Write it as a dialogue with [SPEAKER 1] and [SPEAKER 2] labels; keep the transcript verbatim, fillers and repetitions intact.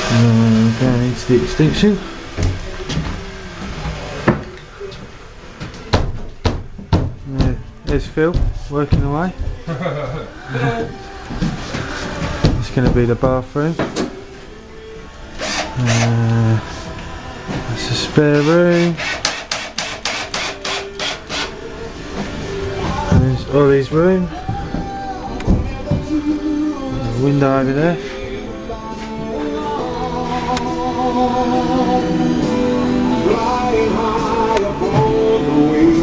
[SPEAKER 1] Uh, going into the extinction. Yeah, there's Phil working away. It's going to be the bathroom. Uh, that's a spare room. And there's Ollie's room. There's a window over there.
[SPEAKER 2] Flying high above the waves.